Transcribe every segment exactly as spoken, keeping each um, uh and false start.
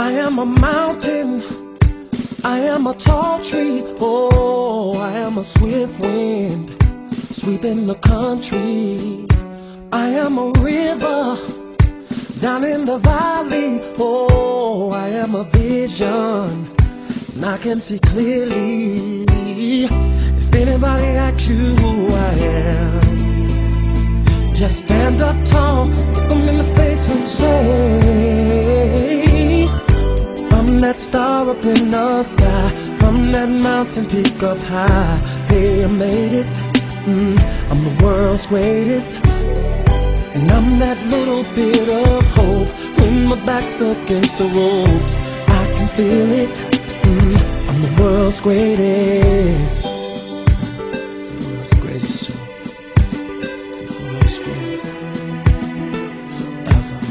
I am a mountain, I am a tall tree, oh, I am a swift wind, sweeping the country. I am a river, down in the valley, oh, I am a vision, and I can see clearly. If anybody asks you who I am, just stand up tall, look them in the face and say, I'm that star up in the sky, I'm that mountain peak up high. Hey, I made it, mm, I'm the world's greatest, and I'm that little bit of hope. When my back's against the ropes, I can feel it, mm, I'm the world's greatest. The world's greatest show. The world's greatest ever.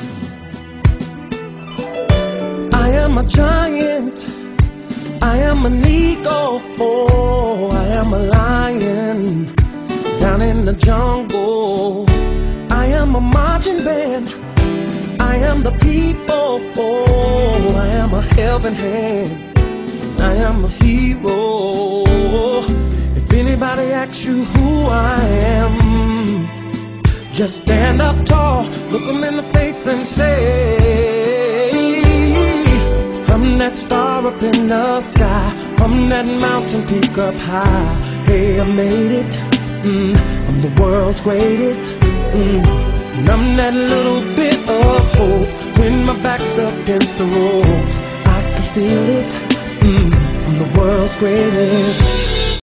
I am a giant, I am an eagle, oh, I am a lion, down in the jungle. I am a marching band, I am the people, oh, I am a helping hand, I am a hero. If anybody asks you who I am, just stand up tall, look them in the face and say, I'm that star up in the sky, I'm that mountain peak up high. Hey, I made it, mm, I'm the world's greatest, mm, and I'm that little bit of hope. When my back's against the ropes, I can feel it, mm, I'm the world's greatest.